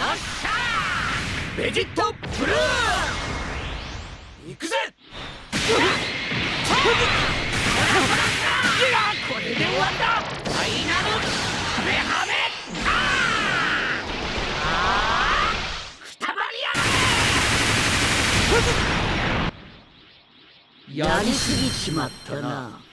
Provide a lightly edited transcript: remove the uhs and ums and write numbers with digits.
っしゃーベジットブルー行くぜ。これで終わった。ファイナルハメハメくたばりやがれ。やりすぎちまったな。